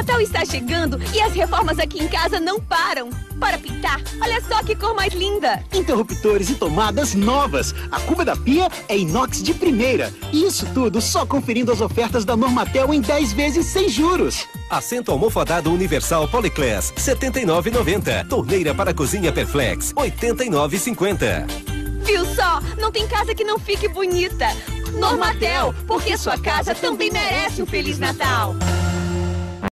Natal está chegando e as reformas aqui em casa não param. Para pintar, olha só que cor mais linda. Interruptores e tomadas novas. A cuba da pia é inox de primeira. E isso tudo só conferindo as ofertas da Normatel em 10 vezes sem juros. Assento almofadado universal Polyclass, R$ 79,90. Torneira para cozinha Perflex, R$ 89,50. Viu só? Não tem casa que não fique bonita. Normatel, porque sua casa também merece um Feliz Natal.